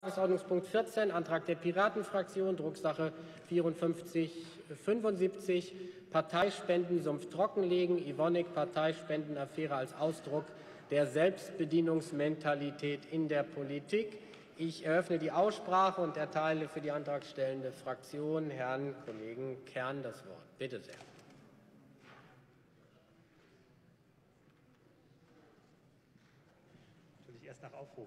Tagesordnungspunkt 14, Antrag der Piratenfraktion, Drucksache 5475, Parteispenden Sumpf trockenlegen, Evonik Parteispendenaffäre als Ausdruck der Selbstbedienungsmentalität in der Politik. Ich eröffne die Aussprache und erteile für die antragstellende Fraktion Herrn Kollegen Kern das Wort. Bitte sehr. Natürlich erst nach Aufruf.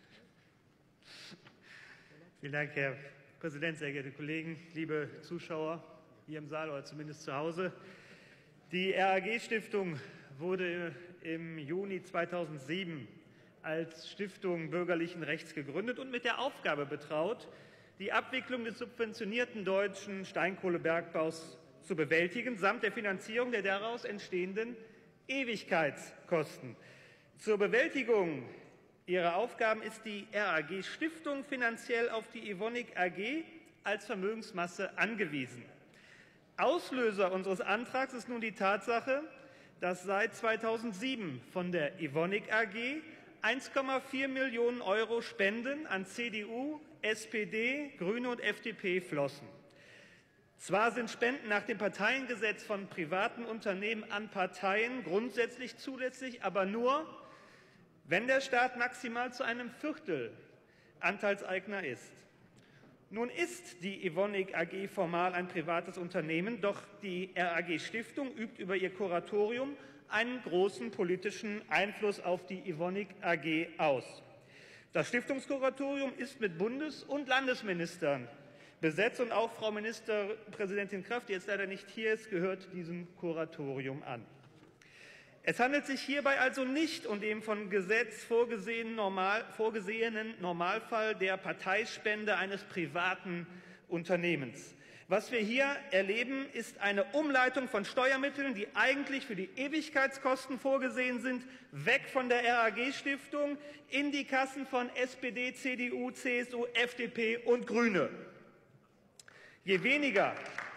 Vielen Dank, Herr Präsident, sehr geehrte Kollegen, liebe Zuschauer hier im Saal oder zumindest zu Hause. Die RAG-Stiftung wurde im Juni 2007 als Stiftung bürgerlichen Rechts gegründet und mit der Aufgabe betraut, die Abwicklung des subventionierten deutschen Steinkohlebergbaus zu bewältigen, samt der Finanzierung der daraus entstehenden Ewigkeitskosten. Zur Bewältigung ihrer Aufgaben ist die RAG-Stiftung finanziell auf die Evonik AG als Vermögensmasse angewiesen. Auslöser unseres Antrags ist nun die Tatsache, dass seit 2007 von der Evonik AG 1,4 Millionen € Spenden an CDU, SPD, Grüne und FDP flossen. Zwar sind Spenden nach dem Parteiengesetz von privaten Unternehmen an Parteien grundsätzlich zulässig, aber nur, wenn der Staat maximal zu einem Viertel Anteilseigner ist. Nun ist die Evonik AG formal ein privates Unternehmen, doch die RAG-Stiftung übt über ihr Kuratorium einen großen politischen Einfluss auf die Evonik AG aus. Das Stiftungskuratorium ist mit Bundes- und Landesministern besetzt und auch Frau Ministerpräsidentin Kraft, die jetzt leider nicht hier ist, gehört diesem Kuratorium an. Es handelt sich hierbei also nicht um den von Gesetz vorgesehenen Normalfall der Parteispende eines privaten Unternehmens. Was wir hier erleben, ist eine Umleitung von Steuermitteln, die eigentlich für die Ewigkeitskosten vorgesehen sind, weg von der RAG-Stiftung in die Kassen von SPD, CDU, CSU, FDP und Grüne. Je weniger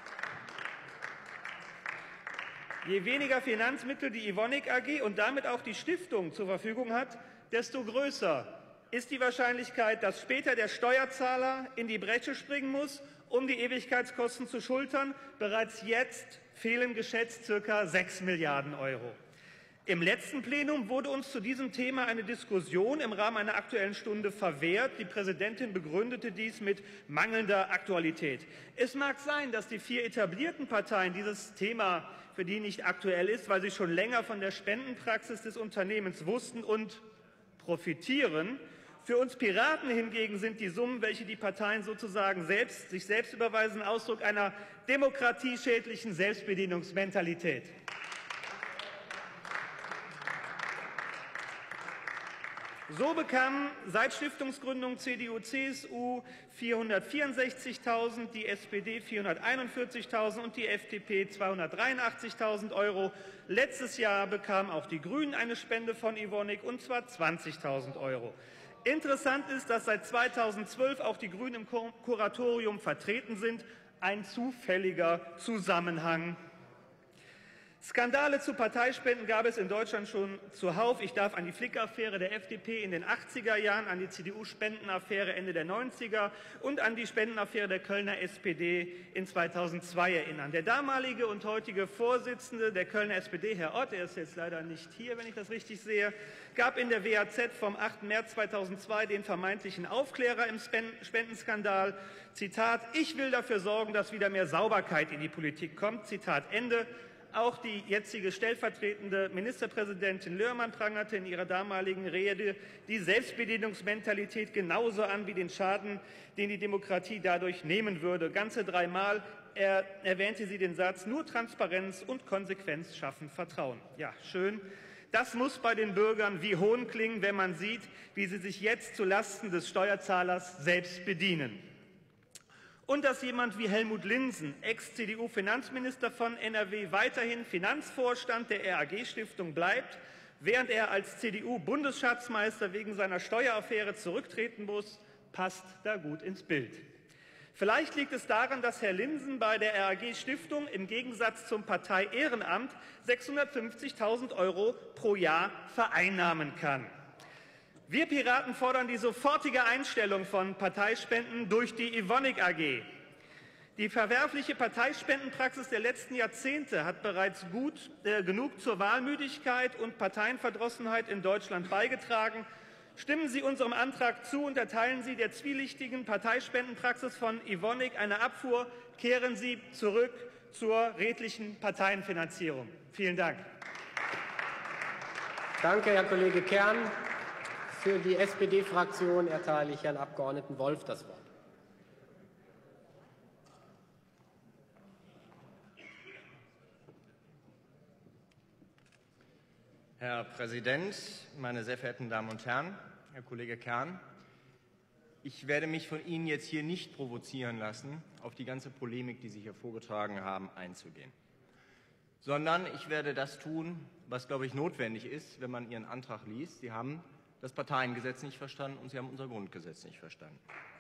Finanzmittel die Evonik AG und damit auch die Stiftung zur Verfügung hat, desto größer ist die Wahrscheinlichkeit, dass später der Steuerzahler in die Bresche springen muss, um die Ewigkeitskosten zu schultern. Bereits jetzt fehlen geschätzt ca. 6 Milliarden €. Im letzten Plenum wurde uns zu diesem Thema eine Diskussion im Rahmen einer Aktuellen Stunde verwehrt. Die Präsidentin begründete dies mit mangelnder Aktualität. Es mag sein, dass die 4 etablierten Parteien dieses Thema für die nicht aktuell ist, weil sie schon länger von der Spendenpraxis des Unternehmens wussten und profitieren. Für uns Piraten hingegen sind die Summen, welche die Parteien sozusagen sich selbst überweisen, Ausdruck einer demokratieschädlichen Selbstbedienungsmentalität. So bekamen seit Stiftungsgründung CDU, CSU 464.000, die SPD 441.000 und die FDP 283.000 €. Letztes Jahr bekamen auch die Grünen eine Spende von Evonik, und zwar 20.000 €. Interessant ist, dass seit 2012 auch die Grünen im Kuratorium vertreten sind. Ein zufälliger Zusammenhang. Skandale zu Parteispenden gab es in Deutschland schon zuhauf. Ich darf an die Flick-Affäre der FDP in den 80er Jahren, an die CDU-Spendenaffäre Ende der 90er und an die Spendenaffäre der Kölner SPD in 2002 erinnern. Der damalige und heutige Vorsitzende der Kölner SPD, Herr Ott, er ist jetzt leider nicht hier, wenn ich das richtig sehe, gab in der WAZ vom 8. März 2002 den vermeintlichen Aufklärer im Spendenskandal. Zitat: Ich will dafür sorgen, dass wieder mehr Sauberkeit in die Politik kommt. Zitat Ende. Auch die jetzige stellvertretende Ministerpräsidentin Löhrmann prangerte in ihrer damaligen Rede die Selbstbedienungsmentalität genauso an wie den Schaden, den die Demokratie dadurch nehmen würde. Ganze 3 Mal erwähnte sie den Satz: Nur Transparenz und Konsequenz schaffen Vertrauen. Ja, schön. Das muss bei den Bürgern wie Hohn klingen, wenn man sieht, wie sie sich jetzt zulasten des Steuerzahlers selbst bedienen. Und dass jemand wie Helmut Linsen, Ex-CDU-Finanzminister von NRW, weiterhin Finanzvorstand der RAG-Stiftung bleibt, während er als CDU-Bundesschatzmeister wegen seiner Steueraffäre zurücktreten muss, passt da gut ins Bild. Vielleicht liegt es daran, dass Herr Linsen bei der RAG-Stiftung im Gegensatz zum Parteiehrenamt 650.000 € pro Jahr vereinnahmen kann. Wir Piraten fordern die sofortige Einstellung von Parteispenden durch die Evonik AG. Die verwerfliche Parteispendenpraxis der letzten Jahrzehnte hat bereits genug zur Wahlmüdigkeit und Parteienverdrossenheit in Deutschland beigetragen. Stimmen Sie unserem Antrag zu und erteilen Sie der zwielichtigen Parteispendenpraxis von Evonik eine Abfuhr. Kehren Sie zurück zur redlichen Parteienfinanzierung. Vielen Dank. Danke, Herr Kollege Kern. Für die SPD-Fraktion erteile ich Herrn Abgeordneten Wolf das Wort. Herr Präsident, meine sehr verehrten Damen und Herren, Herr Kollege Kern! Ich werde mich von Ihnen jetzt hier nicht provozieren lassen, auf die ganze Polemik, die Sie hier vorgetragen haben, einzugehen, sondern ich werde das tun, was, glaube ich, notwendig ist, wenn man Ihren Antrag liest. Sie haben das Parteiengesetz nicht verstanden und Sie haben unser Grundgesetz nicht verstanden.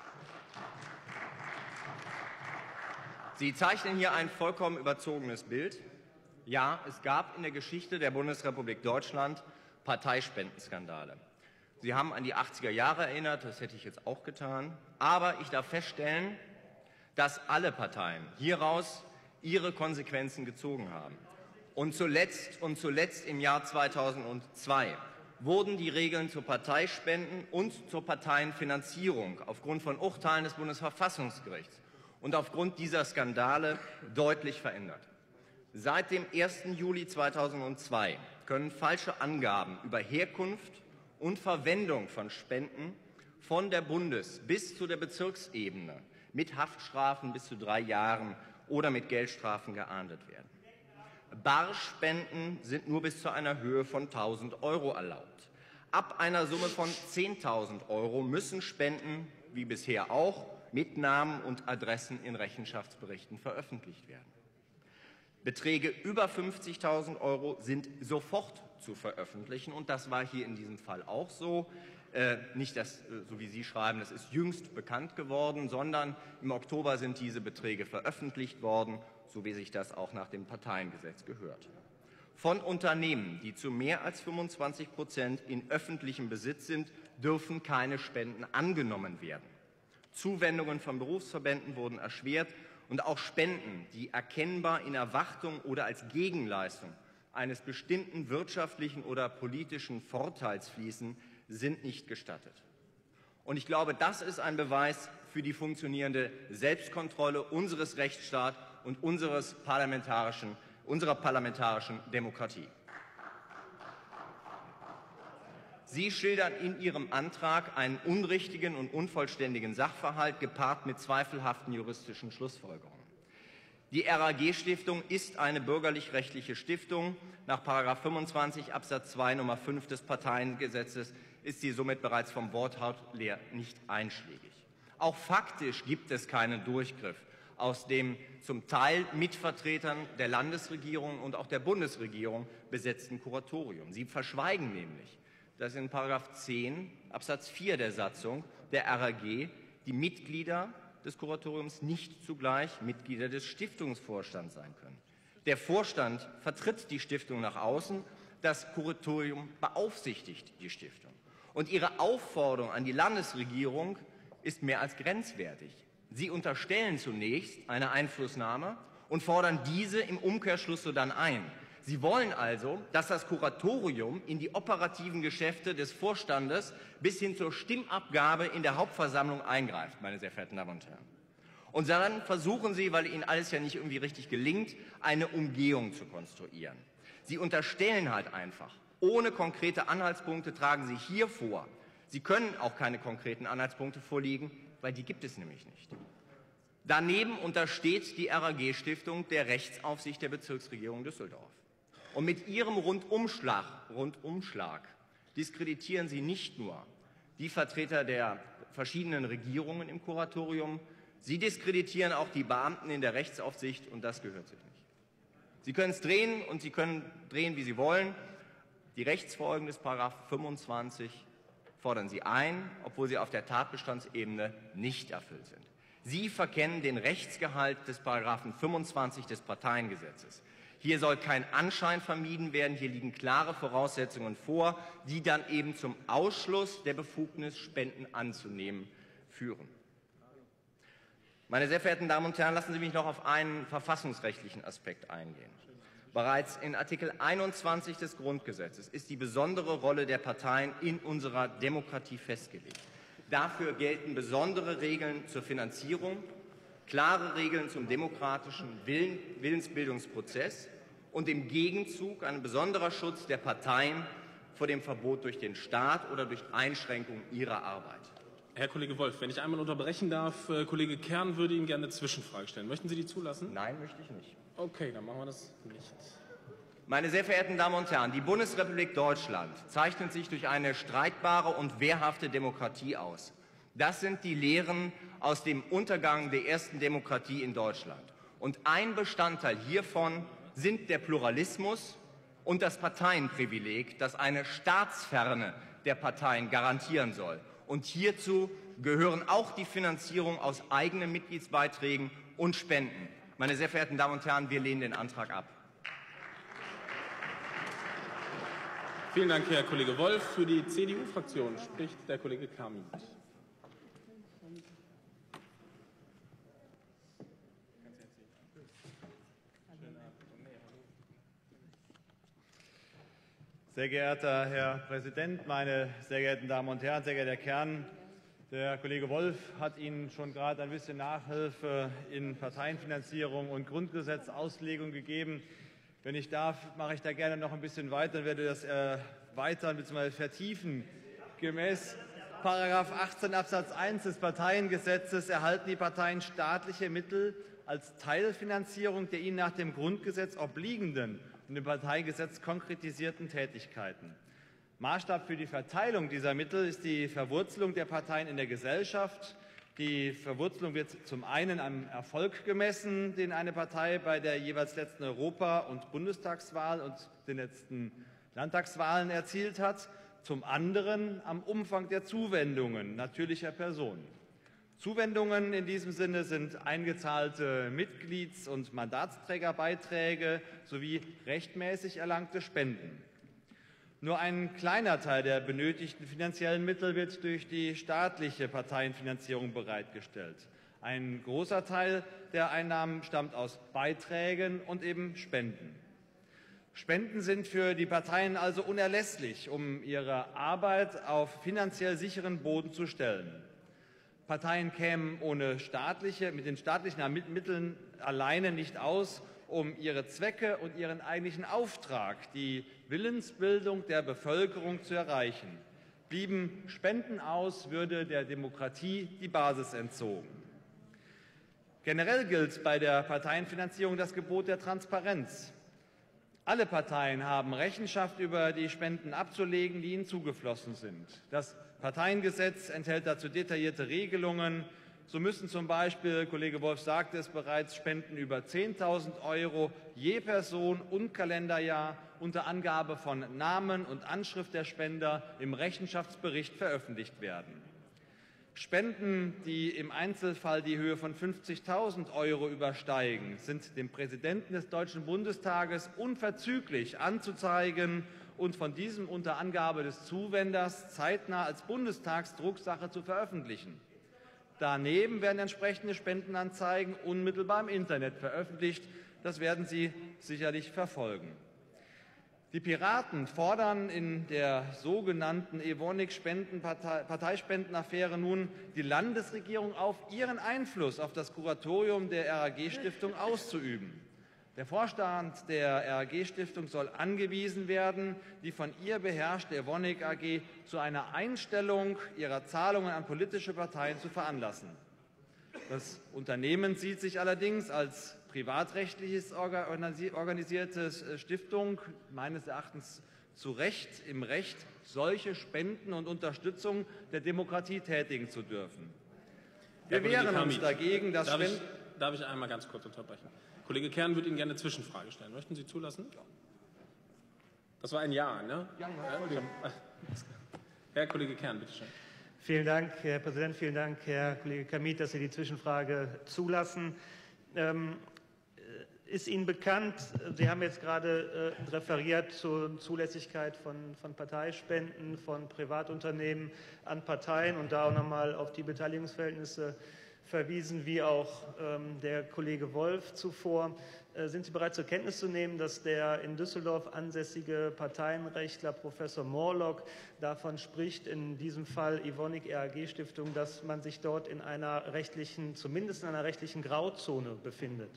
Sie zeichnen hier ein vollkommen überzogenes Bild. Ja, es gab in der Geschichte der Bundesrepublik Deutschland Parteispendenskandale. Sie haben an die 80er Jahre erinnert, das hätte ich jetzt auch getan. Aber ich darf feststellen, dass alle Parteien hieraus ihre Konsequenzen gezogen haben. Und zuletzt im Jahr 2002 wurden die Regeln zur Parteispenden und zur Parteienfinanzierung aufgrund von Urteilen des Bundesverfassungsgerichts und aufgrund dieser Skandale deutlich verändert. Seit dem 1. Juli 2002 können falsche Angaben über Herkunft und Verwendung von Spenden von der Bundes- bis zu der Bezirksebene mit Haftstrafen bis zu 3 Jahren oder mit Geldstrafen geahndet werden. Barspenden sind nur bis zu einer Höhe von 1.000 € erlaubt. Ab einer Summe von 10.000 € müssen Spenden, wie bisher auch, mit Namen und Adressen in Rechenschaftsberichten veröffentlicht werden. Beträge über 50.000 € sind sofort zu veröffentlichen, und das war hier in diesem Fall auch so. Nicht, so wie Sie schreiben, das ist jüngst bekannt geworden, sondern im Oktober sind diese Beträge veröffentlicht worden, so wie sich das auch nach dem Parteiengesetz gehört. Von Unternehmen, die zu mehr als 25% in öffentlichem Besitz sind, dürfen keine Spenden angenommen werden. Zuwendungen von Berufsverbänden wurden erschwert. Und auch Spenden, die erkennbar in Erwartung oder als Gegenleistung eines bestimmten wirtschaftlichen oder politischen Vorteils fließen, sind nicht gestattet. Und ich glaube, das ist ein Beweis für die funktionierende Selbstkontrolle unseres Rechtsstaats und unserer parlamentarischen Demokratie. Sie schildern in Ihrem Antrag einen unrichtigen und unvollständigen Sachverhalt gepaart mit zweifelhaften juristischen Schlussfolgerungen. Die RAG-Stiftung ist eine bürgerlich-rechtliche Stiftung. Nach § 25 Absatz 2 Nummer 5 des Parteiengesetzes ist sie somit bereits vom Wortlaut her nicht einschlägig. Auch faktisch gibt es keinen Durchgriff aus dem zum Teil mit Vertretern der Landesregierung und auch der Bundesregierung besetzten Kuratorium. Sie verschweigen nämlich, dass in § 10 Absatz 4 der Satzung der RAG die Mitglieder des Kuratoriums nicht zugleich Mitglieder des Stiftungsvorstands sein können. Der Vorstand vertritt die Stiftung nach außen, das Kuratorium beaufsichtigt die Stiftung. Und Ihre Aufforderung an die Landesregierung ist mehr als grenzwertig. Sie unterstellen zunächst eine Einflussnahme und fordern diese im Umkehrschluss sodann ein. Sie wollen also, dass das Kuratorium in die operativen Geschäfte des Vorstandes bis hin zur Stimmabgabe in der Hauptversammlung eingreift, meine sehr verehrten Damen und Herren. Und dann versuchen Sie, weil Ihnen alles ja nicht irgendwie richtig gelingt, eine Umgehung zu konstruieren. Sie unterstellen halt einfach, ohne konkrete Anhaltspunkte tragen Sie hier vor. Sie können auch keine konkreten Anhaltspunkte vorlegen, weil die gibt es nämlich nicht. Daneben untersteht die RAG-Stiftung der Rechtsaufsicht der Bezirksregierung Düsseldorf. Und mit Ihrem Rundumschlag diskreditieren Sie nicht nur die Vertreter der verschiedenen Regierungen im Kuratorium, Sie diskreditieren auch die Beamten in der Rechtsaufsicht, und das gehört sich nicht. Sie können es drehen und Sie können drehen, wie Sie wollen. Die Rechtsfolgen des § 25 fordern Sie ein, obwohl sie auf der Tatbestandsebene nicht erfüllt sind. Sie verkennen den Rechtsgehalt des § 25 des Parteiengesetzes. Hier soll kein Anschein vermieden werden. Hier liegen klare Voraussetzungen vor, die dann eben zum Ausschluss der Befugnis, Spenden anzunehmen, führen. Meine sehr verehrten Damen und Herren, lassen Sie mich noch auf einen verfassungsrechtlichen Aspekt eingehen. Bereits in Artikel 21 des Grundgesetzes ist die besondere Rolle der Parteien in unserer Demokratie festgelegt. Dafür gelten besondere Regeln zur Finanzierung, klare Regeln zum demokratischen Willensbildungsprozess und im Gegenzug ein besonderer Schutz der Parteien vor dem Verbot durch den Staat oder durch Einschränkung ihrer Arbeit. Herr Kollege Wolf, wenn ich einmal unterbrechen darf, Kollege Kern würde Ihnen gerne eine Zwischenfrage stellen. Möchten Sie die zulassen? Nein, möchte ich nicht. Okay, dann machen wir das nicht. Meine sehr verehrten Damen und Herren, die Bundesrepublik Deutschland zeichnet sich durch eine streitbare und wehrhafte Demokratie aus. Das sind die Lehren aus dem Untergang der ersten Demokratie in Deutschland. Und ein Bestandteil hiervon sind der Pluralismus und das Parteienprivileg, das eine Staatsferne der Parteien garantieren soll. Und hierzu gehören auch die Finanzierung aus eigenen Mitgliedsbeiträgen und Spenden. Meine sehr verehrten Damen und Herren, wir lehnen den Antrag ab. Vielen Dank, Herr Kollege Wolf. Für die CDU-Fraktion spricht der Kollege Kamit. Sehr geehrter Herr Präsident, meine sehr geehrten Damen und Herren, sehr geehrter Herr Kern! Der Kollege Wolf hat Ihnen schon gerade ein bisschen Nachhilfe in Parteienfinanzierung und Grundgesetzauslegung gegeben. Wenn ich darf, mache ich da gerne noch ein bisschen weiter und werde das erweitern bzw. vertiefen. Gemäß § 18 Absatz 1 des Parteiengesetzes erhalten die Parteien staatliche Mittel als Teilfinanzierung der ihnen nach dem Grundgesetz obliegenden und im Parteigesetz konkretisierten Tätigkeiten. Maßstab für die Verteilung dieser Mittel ist die Verwurzelung der Parteien in der Gesellschaft. Die Verwurzelung wird zum einen am Erfolg gemessen, den eine Partei bei der jeweils letzten Europa- und Bundestagswahl und den letzten Landtagswahlen erzielt hat, zum anderen am Umfang der Zuwendungen natürlicher Personen. Zuwendungen in diesem Sinne sind eingezahlte Mitglieds- und Mandatsträgerbeiträge sowie rechtmäßig erlangte Spenden. Nur ein kleiner Teil der benötigten finanziellen Mittel wird durch die staatliche Parteienfinanzierung bereitgestellt. Ein großer Teil der Einnahmen stammt aus Beiträgen und eben Spenden. Spenden sind für die Parteien also unerlässlich, um ihre Arbeit auf finanziell sicheren Boden zu stellen. Parteien kämen mit den staatlichen Mitteln alleine nicht aus, um ihre Zwecke und ihren eigentlichen Auftrag, die Willensbildung der Bevölkerung, zu erreichen. Blieben Spenden aus, würde der Demokratie die Basis entzogen. Generell gilt bei der Parteienfinanzierung das Gebot der Transparenz. Alle Parteien haben Rechenschaft über die Spenden abzulegen, die ihnen zugeflossen sind. Das Parteiengesetz enthält dazu detaillierte Regelungen. So müssen zum Beispiel, Kollege Wolf sagte es bereits, Spenden über 10.000 € je Person und Kalenderjahr unter Angabe von Namen und Anschrift der Spender im Rechenschaftsbericht veröffentlicht werden. Spenden, die im Einzelfall die Höhe von 50.000 € übersteigen, sind dem Präsidenten des Deutschen Bundestages unverzüglich anzuzeigen und von diesem unter Angabe des Zuwenders zeitnah als Bundestagsdrucksache zu veröffentlichen. Daneben werden entsprechende Spendenanzeigen unmittelbar im Internet veröffentlicht. Das werden Sie sicherlich verfolgen. Die Piraten fordern in der sogenannten Evonik-Parteispendenaffäre nun die Landesregierung auf, ihren Einfluss auf das Kuratorium der RAG-Stiftung auszuüben. Der Vorstand der RAG-Stiftung soll angewiesen werden, die von ihr beherrschte Evonik AG zu einer Einstellung ihrer Zahlungen an politische Parteien zu veranlassen. Das Unternehmen sieht sich allerdings als privatrechtliches organisierte Stiftung, meines Erachtens zu Recht im Recht, solche Spenden und Unterstützung der Demokratie tätigen zu dürfen. Wir wehren uns dagegen, dass Spenden... Darf ich einmal ganz kurz unterbrechen? Kollege Kern würde Ihnen gerne eine Zwischenfrage stellen. Möchten Sie zulassen? Das war ein Ja, ne? Ja. Herr Kollege Kern, bitte schön. Vielen Dank, Herr Präsident. Vielen Dank, Herr Kollege Kamit, dass Sie die Zwischenfrage zulassen. Ist Ihnen bekannt, Sie haben jetzt gerade referiert zur Zulässigkeit von Parteispenden von Privatunternehmen an Parteien und da auch nochmal auf die Beteiligungsverhältnisse verwiesen, wie auch der Kollege Wolf zuvor. Sind Sie bereit zur Kenntnis zu nehmen, dass der in Düsseldorf ansässige Parteienrechtler Professor Morlock davon spricht, in diesem Fall Evonik RAG Stiftung, dass man sich dort in einer rechtlichen, zumindest in einer rechtlichen Grauzone befindet?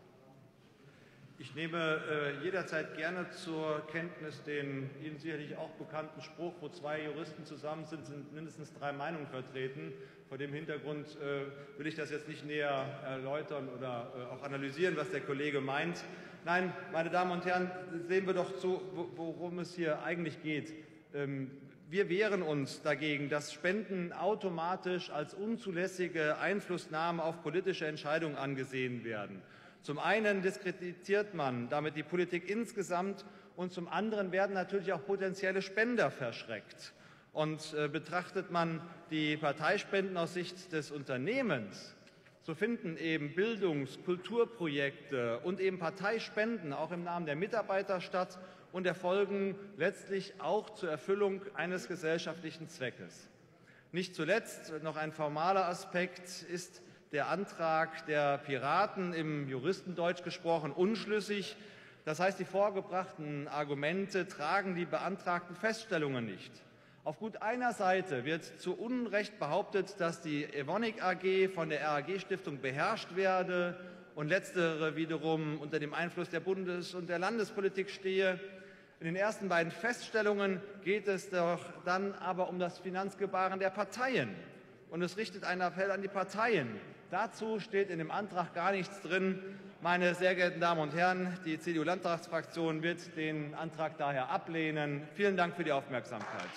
Ich nehme jederzeit gerne zur Kenntnis den Ihnen sicherlich auch bekannten Spruch, wo zwei Juristen zusammen sind, sind mindestens 3 Meinungen vertreten. Vor dem Hintergrund will ich das jetzt nicht näher erläutern oder auch analysieren, was der Kollege meint. Nein, meine Damen und Herren, sehen wir doch zu, worum es hier eigentlich geht. Wir wehren uns dagegen, dass Spenden automatisch als unzulässige Einflussnahme auf politische Entscheidungen angesehen werden. Zum einen diskreditiert man damit die Politik insgesamt und zum anderen werden natürlich auch potenzielle Spender verschreckt. Und betrachtet man die Parteispenden aus Sicht des Unternehmens, so finden eben Bildungs-, Kulturprojekte und eben Parteispenden auch im Namen der Mitarbeiter statt und erfolgen letztlich auch zur Erfüllung eines gesellschaftlichen Zweckes. Nicht zuletzt noch ein formaler Aspekt ist der Antrag der Piraten, im Juristendeutsch gesprochen, unschlüssig. Das heißt, die vorgebrachten Argumente tragen die beantragten Feststellungen nicht. Auf gut einer Seite wird zu Unrecht behauptet, dass die Evonik AG von der RAG Stiftung beherrscht werde und letztere wiederum unter dem Einfluss der Bundes- und der Landespolitik stehe. In den ersten beiden Feststellungen geht es doch dann aber um das Finanzgebaren der Parteien. Und es richtet einen Appell an die Parteien. Dazu steht in dem Antrag gar nichts drin. Meine sehr geehrten Damen und Herren, die CDU-Landtagsfraktion wird den Antrag daher ablehnen. Vielen Dank für die Aufmerksamkeit.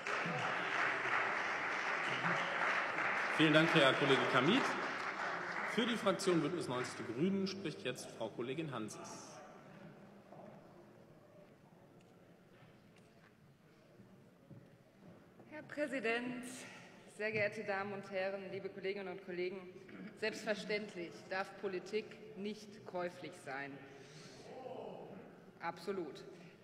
Vielen Dank, Herr Kollege Kamit. Für die Fraktion Bündnis 90 Die Grünen spricht jetzt Frau Kollegin Hanses. Herr Präsident, sehr geehrte Damen und Herren, liebe Kolleginnen und Kollegen! Selbstverständlich darf Politik nicht käuflich sein. Absolut.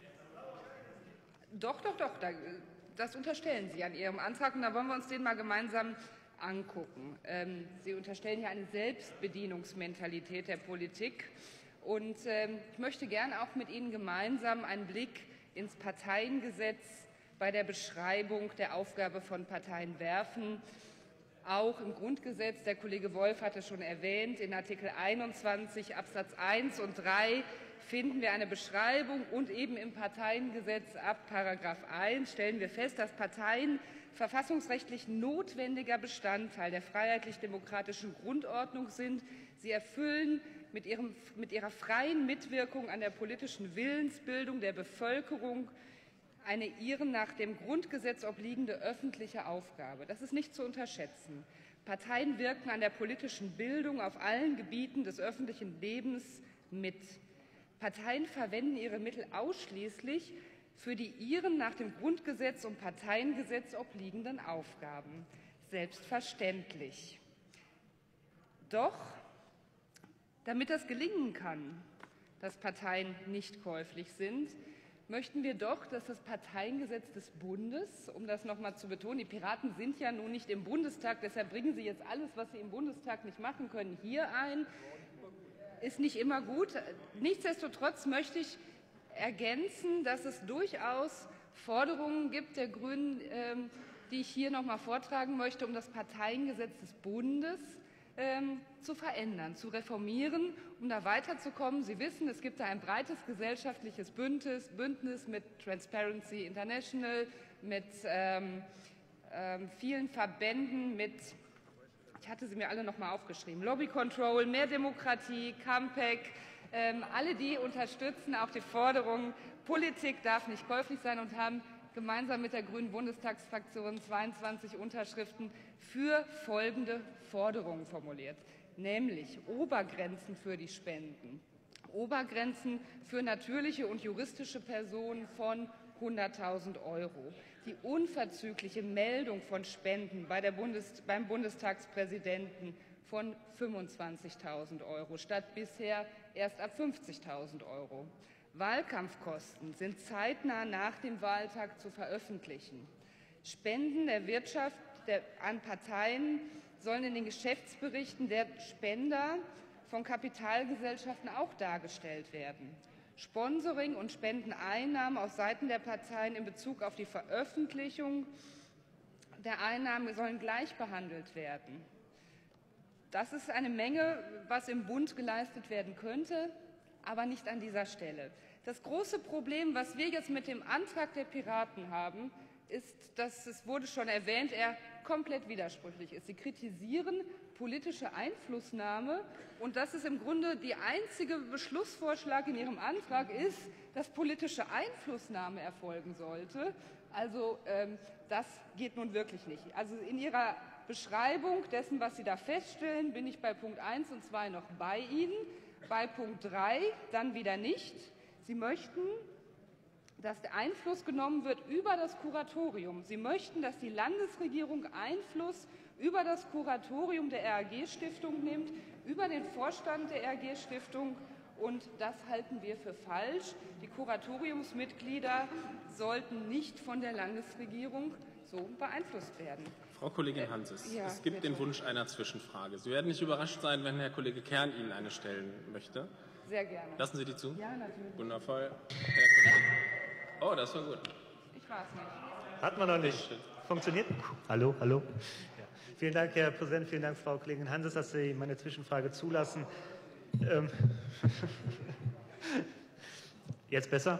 Doch, das unterstellen Sie an Ihrem Antrag, und da wollen wir uns den mal gemeinsam angucken. Sie unterstellen hier eine Selbstbedienungsmentalität der Politik. Und ich möchte gerne auch mit Ihnen gemeinsam einen Blick ins Parteiengesetz bei der Beschreibung der Aufgabe von Parteien werfen. Auch im Grundgesetz, der Kollege Wolf hatte schon erwähnt, in Artikel 21 Absatz 1 und 3 finden wir eine Beschreibung, und eben im Parteiengesetz ab Paragraph 1 stellen wir fest, dass Parteien verfassungsrechtlich notwendiger Bestandteil der freiheitlich-demokratischen Grundordnung sind. Sie erfüllen mit ihrer freien Mitwirkung an der politischen Willensbildung der Bevölkerung eine ihren nach dem Grundgesetz obliegende öffentliche Aufgabe. Das ist nicht zu unterschätzen. Parteien wirken an der politischen Bildung auf allen Gebieten des öffentlichen Lebens mit. Parteien verwenden ihre Mittel ausschließlich für die ihren nach dem Grundgesetz und Parteiengesetz obliegenden Aufgaben. Selbstverständlich. Doch damit das gelingen kann, dass Parteien nicht käuflich sind, möchten wir doch, dass das Parteiengesetz des Bundes, um das noch einmal zu betonen, die Piraten sind ja nun nicht im Bundestag, deshalb bringen sie jetzt alles, was sie im Bundestag nicht machen können, hier ein. Ist nicht immer gut. Nichtsdestotrotz möchte ich ergänzen, dass es durchaus Forderungen gibt der Grünen, die ich hier noch einmal vortragen möchte, um das Parteiengesetz des Bundes zu verändern, zu reformieren, um da weiterzukommen. Sie wissen, es gibt da ein breites gesellschaftliches Bündnis mit Transparency International, mit vielen Verbänden, mit, ich hatte sie mir alle noch mal aufgeschrieben, Lobby Control, Mehr Demokratie, Campec, alle die unterstützen auch die Forderung, Politik darf nicht käuflich sein, und haben gemeinsam mit der Grünen Bundestagsfraktion 22 Unterschriften für folgende Forderungen formuliert, nämlich Obergrenzen für die Spenden, Obergrenzen für natürliche und juristische Personen von 100.000 €. die unverzügliche Meldung von Spenden beim Bundestagspräsidenten von 25.000 € statt bisher erst ab 50.000 €. Wahlkampfkosten sind zeitnah nach dem Wahltag zu veröffentlichen. Spenden der Wirtschaft an Parteien sollen in den Geschäftsberichten der Spender von Kapitalgesellschaften auch dargestellt werden. Sponsoring und Spendeneinnahmen auf Seiten der Parteien in Bezug auf die Veröffentlichung der Einnahmen sollen gleich behandelt werden. Das ist eine Menge, was im Bund geleistet werden könnte, aber nicht an dieser Stelle. Das große Problem, was wir jetzt mit dem Antrag der Piraten haben, ist, dass, es wurde schon erwähnt, er komplett widersprüchlich ist. Sie kritisieren politische Einflussnahme, und das ist im Grunde der einzige Beschlussvorschlag in Ihrem Antrag ist, dass politische Einflussnahme erfolgen sollte. Also das geht nun wirklich nicht. Also in Ihrer Beschreibung dessen, was Sie da feststellen, bin ich bei Punkt 1 und 2 noch bei Ihnen, bei Punkt 3 dann wieder nicht. Sie möchten, dass der Einfluss genommen wird über das Kuratorium. Sie möchten, dass die Landesregierung Einfluss über das Kuratorium der RAG-Stiftung nimmt, über den Vorstand der RAG-Stiftung, und das halten wir für falsch. Die Kuratoriumsmitglieder sollten nicht von der Landesregierung so beeinflusst werden. Frau Kollegin Hanses, ja, es gibt bitte. den Wunsch einer Zwischenfrage. Sie werden nicht überrascht sein, wenn Herr Kollege Kern Ihnen eine stellen möchte. Sehr gerne. Lassen Sie die zu? Ja, natürlich. Wundervoll. Herr Kollege. Oh, das war gut. Ich weiß nicht. Hat man noch nicht. Funktioniert? Hallo, hallo. Ja. Vielen Dank, Herr Präsident. Vielen Dank, Frau Kollegin Hanses, dass Sie meine Zwischenfrage zulassen. Jetzt besser?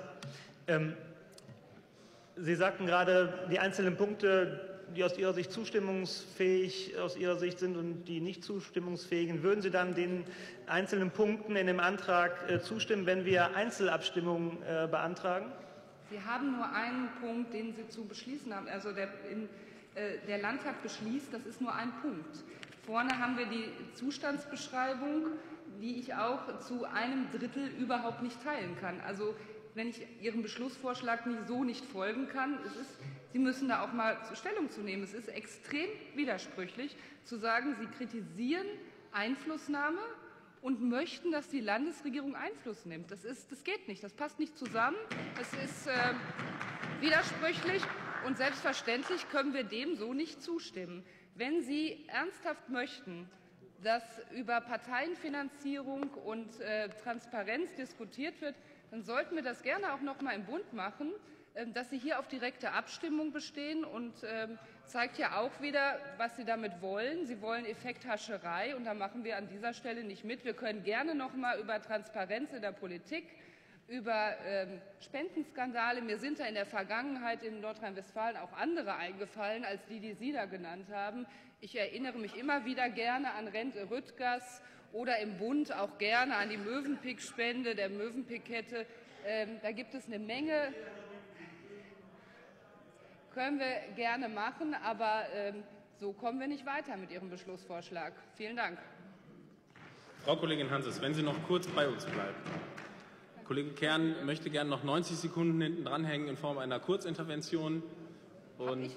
Sie sagten gerade, die einzelnen Punkte, die aus Ihrer Sicht zustimmungsfähig aus Ihrer Sicht sind und die nicht zustimmungsfähigen, würden Sie dann den einzelnen Punkten in dem Antrag zustimmen, wenn wir Einzelabstimmungen beantragen? Sie haben nur einen Punkt, den Sie zu beschließen haben. Also der Landtag beschließt, das ist nur ein Punkt. Vorne haben wir die Zustandsbeschreibung, die ich auch zu 1/3 überhaupt nicht teilen kann. Also wenn ich Ihrem Beschlussvorschlag nicht folgen kann, Sie müssen da auch mal Stellung zu nehmen. Es ist extrem widersprüchlich zu sagen, Sie kritisieren Einflussnahme und möchten, dass die Landesregierung Einfluss nimmt. Das geht nicht, das passt nicht zusammen, das ist widersprüchlich, und selbstverständlich können wir dem so nicht zustimmen. Wenn Sie ernsthaft möchten, dass über Parteienfinanzierung und Transparenz diskutiert wird, dann sollten wir das gerne auch noch mal im Bund machen. Dass Sie hier auf direkte Abstimmung bestehen, und zeigt ja auch wieder, was Sie damit wollen. Sie wollen Effekthascherei, und da machen wir an dieser Stelle nicht mit. Wir können gerne noch mal über Transparenz in der Politik, über Spendenskandale, mir sind da in der Vergangenheit in Nordrhein-Westfalen auch andere eingefallen als die Sie da genannt haben. Ich erinnere mich immer wieder gerne an Rente Rüttgers oder im Bund auch gerne an die Mövenpick-Spende der Mövenpick-Kette. Da gibt es eine Menge. Können wir gerne machen, aber so kommen wir nicht weiter mit Ihrem Beschlussvorschlag. Vielen Dank. Frau Kollegin Hanses, wenn Sie noch kurz bei uns bleiben. Kollege Kern möchte gerne noch 90 Sekunden hinten dranhängen in Form einer Kurzintervention. Und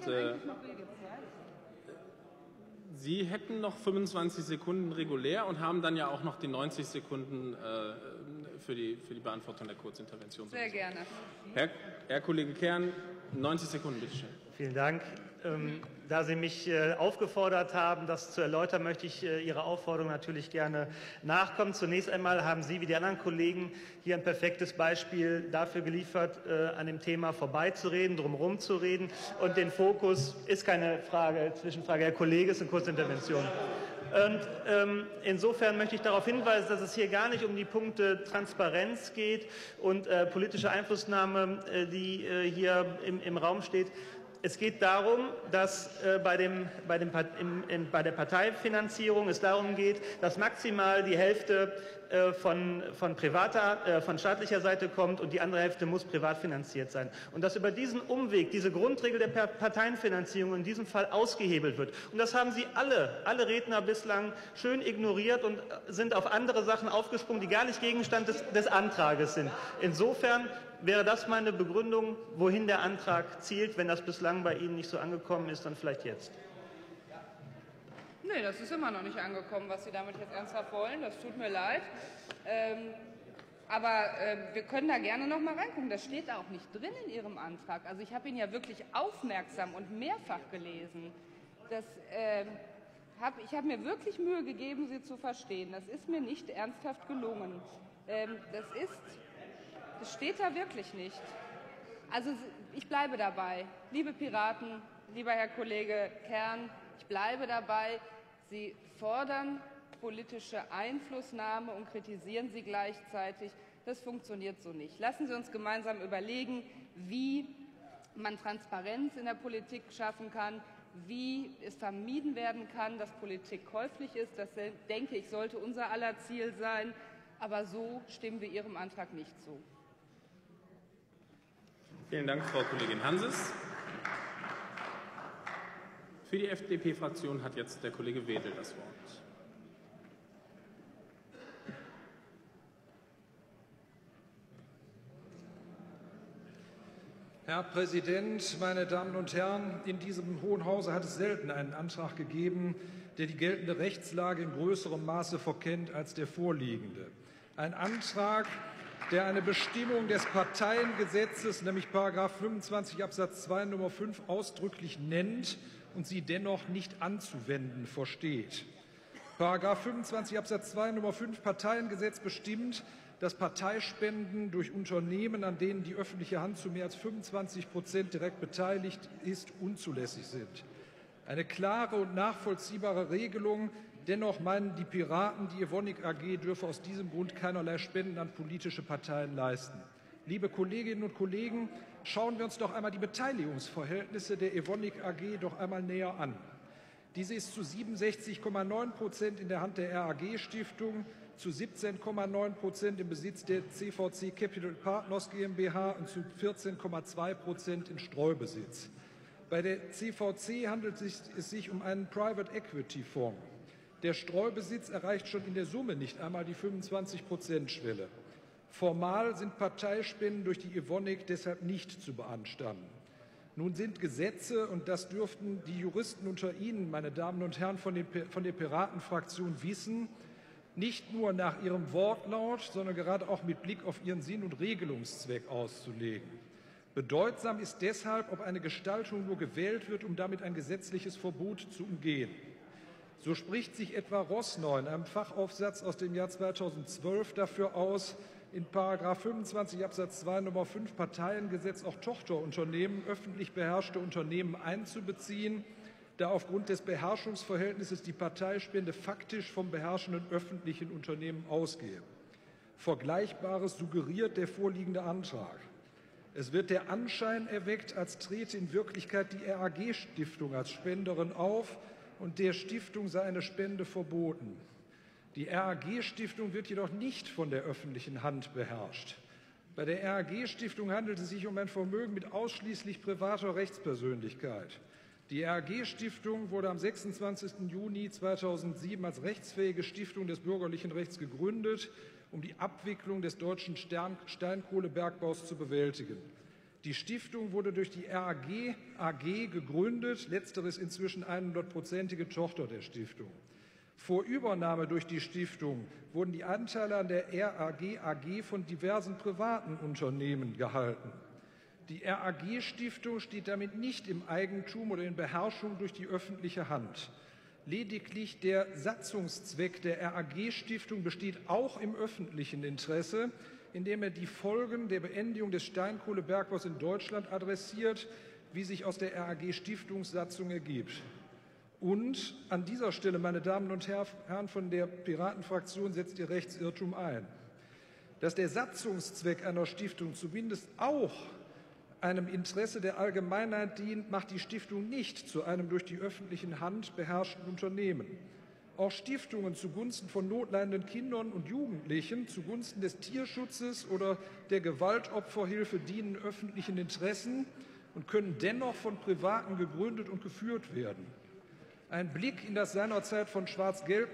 Sie hätten noch 25 Sekunden regulär und haben dann ja auch noch die 90 Sekunden für die Beantwortung der Kurzintervention. Sehr gerne. Herr Kollege Kern, 90 Sekunden, bitte schön. Vielen Dank. Da Sie mich aufgefordert haben, das zu erläutern, möchte ich Ihrer Aufforderung natürlich gerne nachkommen. Zunächst einmal haben Sie, wie die anderen Kollegen, hier ein perfektes Beispiel dafür geliefert, an dem Thema vorbeizureden, drumherum zu reden. Und den Fokus ist keine Zwischenfrage, Herr Kollege, ist eine Kurzintervention. Und insofern möchte ich darauf hinweisen, dass es hier gar nicht um die Punkte Transparenz geht und politische Einflussnahme, die hier im Raum steht. Es geht darum, dass bei der Parteifinanzierung es darum geht, dass maximal die Hälfte von staatlicher Seite kommt und die andere Hälfte muss privat finanziert sein. Und dass über diesen Umweg diese Grundregel der Parteienfinanzierung in diesem Fall ausgehebelt wird. Und das haben Sie alle Redner bislang schön ignoriert und sind auf andere Sachen aufgesprungen, die gar nicht Gegenstand des Antrages sind. Insofern wäre das meine Begründung, wohin der Antrag zielt. Wenn das bislang bei Ihnen nicht so angekommen ist, dann vielleicht jetzt. Nee, das ist immer noch nicht angekommen, was Sie damit jetzt ernsthaft wollen. Das tut mir leid. Aber wir können da gerne noch mal reingucken. Das steht da auch nicht drin in Ihrem Antrag. Also ich habe ihn ja wirklich aufmerksam und mehrfach gelesen. Ich habe mir wirklich Mühe gegeben, Sie zu verstehen. Das ist mir nicht ernsthaft gelungen. Das steht da wirklich nicht. Also ich bleibe dabei. Liebe Piraten, lieber Herr Kollege Kern, ich bleibe dabei. Sie fordern politische Einflussnahme und kritisieren sie gleichzeitig. Das funktioniert so nicht. Lassen Sie uns gemeinsam überlegen, wie man Transparenz in der Politik schaffen kann, wie es vermieden werden kann, dass Politik käuflich ist. Das, denke ich, sollte unser aller Ziel sein. Aber so stimmen wir Ihrem Antrag nicht zu. Vielen Dank, Frau Kollegin Hanses. Für die FDP-Fraktion hat jetzt der Kollege Wedel das Wort. Herr Präsident, meine Damen und Herren! In diesem Hohen Hause hat es selten einen Antrag gegeben, der die geltende Rechtslage in größerem Maße verkennt als der vorliegende. Ein Antrag, der eine Bestimmung des Parteiengesetzes, nämlich § 25 Absatz 2 Nummer 5, ausdrücklich nennt und sie dennoch nicht anzuwenden versteht. § 25 Absatz 2 Nummer 5 Parteiengesetz bestimmt, dass Parteispenden durch Unternehmen, an denen die öffentliche Hand zu mehr als 25% direkt beteiligt ist, unzulässig sind. Eine klare und nachvollziehbare Regelung. Dennoch meinen die Piraten, die Evonik AG dürfe aus diesem Grund keinerlei Spenden an politische Parteien leisten. Liebe Kolleginnen und Kollegen, schauen wir uns doch einmal die Beteiligungsverhältnisse der Evonik AG doch einmal näher an. Diese ist zu 67,9% in der Hand der RAG-Stiftung, zu 17,9% im Besitz der CVC Capital Partners GmbH und zu 14,2% in Streubesitz. Bei der CVC handelt es sich um einen Private Equity Fonds. Der Streubesitz erreicht schon in der Summe nicht einmal die 25%-Schwelle. Formal sind Parteispenden durch die Evonik deshalb nicht zu beanstanden. Nun sind Gesetze, und das dürften die Juristen unter Ihnen, meine Damen und Herren von der Piratenfraktion, wissen, nicht nur nach ihrem Wortlaut, sondern gerade auch mit Blick auf ihren Sinn und Regelungszweck auszulegen. Bedeutsam ist deshalb, ob eine Gestaltung nur gewählt wird, um damit ein gesetzliches Verbot zu umgehen. So spricht sich etwa Roßneu in einem Fachaufsatz aus dem Jahr 2012 dafür aus, in § 25 Absatz 2 Nummer 5 Parteiengesetz auch Tochterunternehmen, öffentlich beherrschte Unternehmen einzubeziehen, da aufgrund des Beherrschungsverhältnisses die Parteispende faktisch vom beherrschenden öffentlichen Unternehmen ausgehe. Vergleichbares suggeriert der vorliegende Antrag. Es wird der Anschein erweckt, als trete in Wirklichkeit die RAG-Stiftung als Spenderin auf und der Stiftung sei eine Spende verboten. Die RAG-Stiftung wird jedoch nicht von der öffentlichen Hand beherrscht. Bei der RAG-Stiftung handelt es sich um ein Vermögen mit ausschließlich privater Rechtspersönlichkeit. Die RAG-Stiftung wurde am 26. Juni 2007 als rechtsfähige Stiftung des bürgerlichen Rechts gegründet, um die Abwicklung des deutschen Steinkohlebergbaus zu bewältigen. Die Stiftung wurde durch die RAG AG gegründet, letzteres inzwischen 100%ige Tochter der Stiftung. Vor Übernahme durch die Stiftung wurden die Anteile an der RAG AG von diversen privaten Unternehmen gehalten. Die RAG-Stiftung steht damit nicht im Eigentum oder in Beherrschung durch die öffentliche Hand. Lediglich der Satzungszweck der RAG-Stiftung besteht auch im öffentlichen Interesse, indem er die Folgen der Beendigung des Steinkohlebergbaus in Deutschland adressiert, wie sich aus der RAG-Stiftungssatzung ergibt. Und an dieser Stelle, meine Damen und Herren von der Piratenfraktion, setzt Ihr Rechtsirrtum ein. Dass der Satzungszweck einer Stiftung zumindest auch einem Interesse der Allgemeinheit dient, macht die Stiftung nicht zu einem durch die öffentliche Hand beherrschten Unternehmen. Auch Stiftungen zugunsten von notleidenden Kindern und Jugendlichen, zugunsten des Tierschutzes oder der Gewaltopferhilfe dienen öffentlichen Interessen und können dennoch von Privaten gegründet und geführt werden. Ein Blick in das seinerzeit von Schwarz-Gelb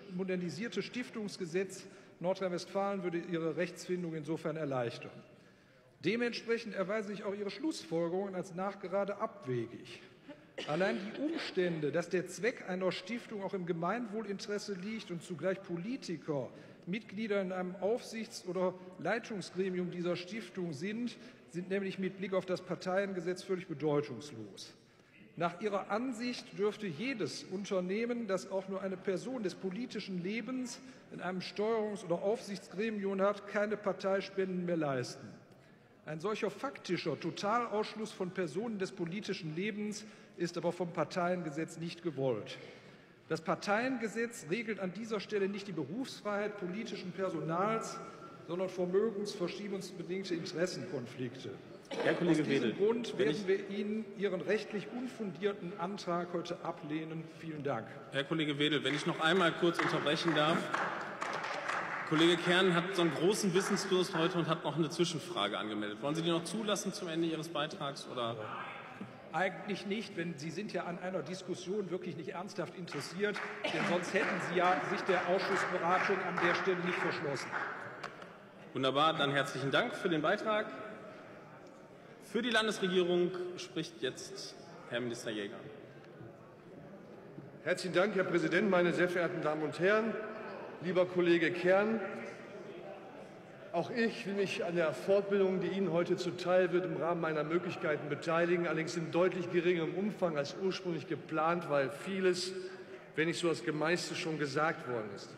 modernisierte Stiftungsgesetz Nordrhein-Westfalen würde Ihre Rechtsfindung insofern erleichtern. Dementsprechend erweisen sich auch Ihre Schlussfolgerungen als nachgerade abwegig. Allein die Umstände, dass der Zweck einer Stiftung auch im Gemeinwohlinteresse liegt und zugleich Politiker Mitglieder in einem Aufsichts- oder Leitungsgremium dieser Stiftung sind nämlich mit Blick auf das Parteiengesetz völlig bedeutungslos. Nach Ihrer Ansicht dürfte jedes Unternehmen, das auch nur eine Person des politischen Lebens in einem Steuerungs- oder Aufsichtsgremium hat, keine Parteispenden mehr leisten. Ein solcher faktischer Totalausschluss von Personen des politischen Lebens ist aber vom Parteiengesetz nicht gewollt. Das Parteiengesetz regelt an dieser Stelle nicht die Berufsfreiheit politischen Personals, sondern vermögensverschiebungsbedingte Interessenkonflikte. Herr Kollege Aus diesem Wedel, Grund werden wir Ihnen Ihren rechtlich unfundierten Antrag heute ablehnen. Vielen Dank. Herr Kollege Wedel, wenn ich noch einmal kurz unterbrechen darf. Kollege Kern hat so einen großen Wissensdurst heute und hat noch eine Zwischenfrage angemeldet. Wollen Sie die noch zulassen zum Ende Ihres Beitrags? Oder? Eigentlich nicht, denn Sie sind ja an einer Diskussion wirklich nicht ernsthaft interessiert, denn sonst hätten Sie ja sich der Ausschussberatung an der Stelle nicht verschlossen. Wunderbar, dann herzlichen Dank für den Beitrag. Für die Landesregierung spricht jetzt Herr Minister Jäger. Herzlichen Dank, Herr Präsident, meine sehr verehrten Damen und Herren, lieber Kollege Kern. Auch ich will mich an der Fortbildung, die Ihnen heute zuteil wird, im Rahmen meiner Möglichkeiten beteiligen, allerdings in deutlich geringerem Umfang als ursprünglich geplant, weil vieles, wenn nicht so das meiste, schon gesagt worden ist.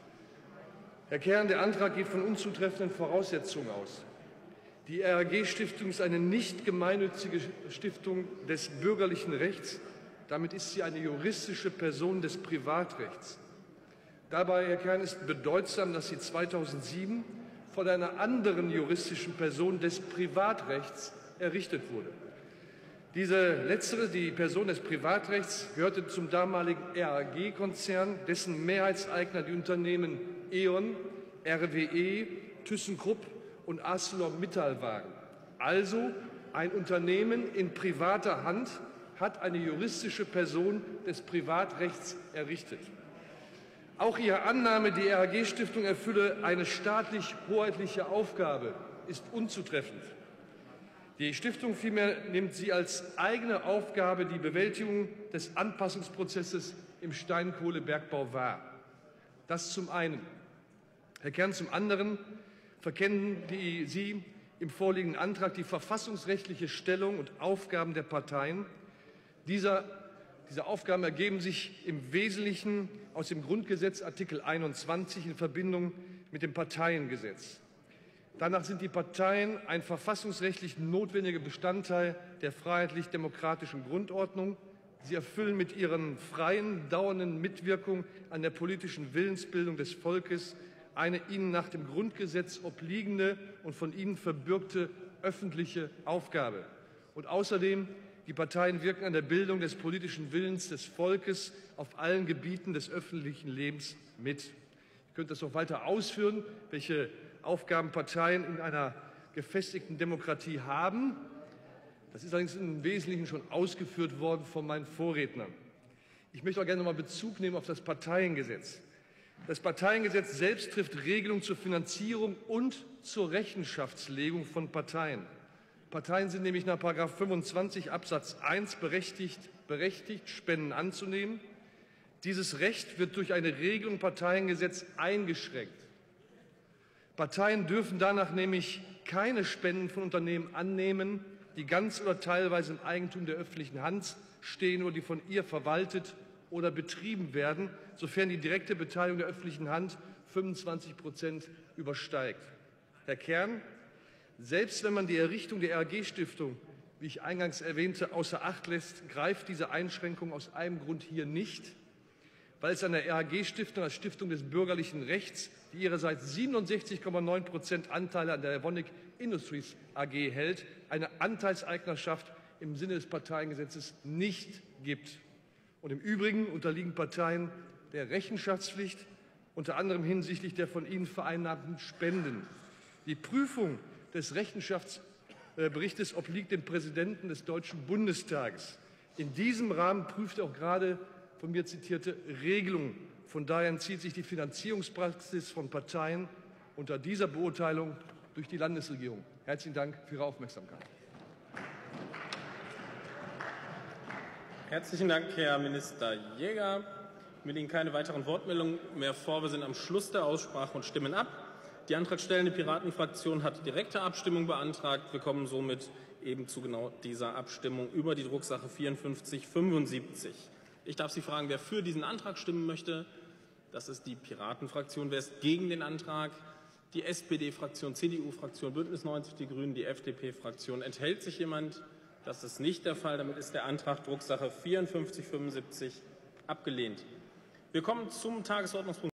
Herr Kern, der Antrag geht von unzutreffenden Voraussetzungen aus. Die RAG-Stiftung ist eine nicht gemeinnützige Stiftung des bürgerlichen Rechts. Damit ist sie eine juristische Person des Privatrechts. Dabei, Herr Kern, ist bedeutsam, dass sie 2007 von einer anderen juristischen Person des Privatrechts errichtet wurde. Diese letztere, die Person des Privatrechts, gehörte zum damaligen RAG-Konzern, dessen Mehrheitseigner die Unternehmen E.ON, RWE, ThyssenKrupp und ArcelorMittal waren. Also ein Unternehmen in privater Hand hat eine juristische Person des Privatrechts errichtet. Auch ihre Annahme, die RAG-Stiftung erfülle eine staatlich-hoheitliche Aufgabe, ist unzutreffend. Die Stiftung vielmehr nimmt sie als eigene Aufgabe die Bewältigung des Anpassungsprozesses im Steinkohlebergbau wahr. Das zum einen. Herr Kern, zum anderen verkennen Sie im vorliegenden Antrag die verfassungsrechtliche Stellung und Aufgaben der Parteien. Diese Aufgaben ergeben sich im Wesentlichen aus dem Grundgesetz Artikel 21 in Verbindung mit dem Parteiengesetz. Danach sind die Parteien ein verfassungsrechtlich notwendiger Bestandteil der freiheitlich-demokratischen Grundordnung. Sie erfüllen mit ihren freien, dauernden Mitwirkung an der politischen Willensbildung des Volkes eine ihnen nach dem Grundgesetz obliegende und von ihnen verbürgte öffentliche Aufgabe. Und außerdem, die Parteien wirken an der Bildung des politischen Willens des Volkes auf allen Gebieten des öffentlichen Lebens mit. Ich könnte das noch weiter ausführen, welche Aufgaben Parteien in einer gefestigten Demokratie haben. Das ist allerdings im Wesentlichen schon ausgeführt worden von meinen Vorrednern. Ich möchte auch gerne noch mal Bezug nehmen auf das Parteiengesetz. Das Parteiengesetz selbst trifft Regelungen zur Finanzierung und zur Rechenschaftslegung von Parteien. Parteien sind nämlich nach § 25 Absatz 1 berechtigt, Spenden anzunehmen. Dieses Recht wird durch eine Regelung im Parteiengesetz eingeschränkt. Parteien dürfen danach nämlich keine Spenden von Unternehmen annehmen, die ganz oder teilweise im Eigentum der öffentlichen Hand stehen oder die von ihr verwaltet oder betrieben werden, sofern die direkte Beteiligung der öffentlichen Hand 25% übersteigt. Herr Kern, selbst wenn man die Errichtung der RAG-Stiftung, wie ich eingangs erwähnte, außer Acht lässt, greift diese Einschränkung aus einem Grund hier nicht, weil es an der RAG-Stiftung als Stiftung des bürgerlichen Rechts, die ihrerseits 67,9% Anteile an der Evonik Industries AG hält, eine Anteilseignerschaft im Sinne des Parteiengesetzes nicht gibt. Und im Übrigen unterliegen Parteien der Rechenschaftspflicht, unter anderem hinsichtlich der von ihnen vereinnahmten Spenden. Die Prüfung des Rechenschaftsberichtes obliegt dem Präsidenten des Deutschen Bundestages. In diesem Rahmen prüft er auch gerade von mir zitierte Regelungen. Von daher entzieht sich die Finanzierungspraxis von Parteien unter dieser Beurteilung durch die Landesregierung. Herzlichen Dank für Ihre Aufmerksamkeit. Herzlichen Dank, Herr Minister Jäger. Mir liegen keine weiteren Wortmeldungen mehr vor. Wir sind am Schluss der Aussprache und stimmen ab. Die antragstellende Piratenfraktion hat direkte Abstimmung beantragt. Wir kommen somit eben zu genau dieser Abstimmung über die Drucksache 5475. Ich darf Sie fragen, wer für diesen Antrag stimmen möchte. Das ist die Piratenfraktion. Wer ist gegen den Antrag? Die SPD-Fraktion, CDU-Fraktion, Bündnis 90, die Grünen, die FDP-Fraktion. Enthält sich jemand? Das ist nicht der Fall. Damit ist der Antrag Drucksache 5475 abgelehnt. Wir kommen zum Tagesordnungspunkt